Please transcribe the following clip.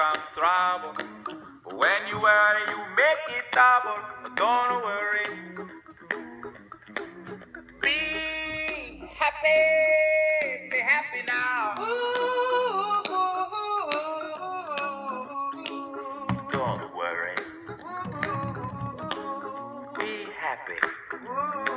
some trouble. But when you worry, you make it double. But don't worry. Be happy now. Don't worry. Be happy.